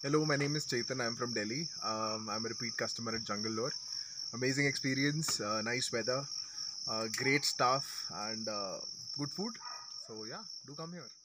Hello, my name is Chetan. I'm from Delhi. I'm a repeat customer at Jungle Lore. Amazing experience, nice weather, great staff, and good food. So yeah, do come here.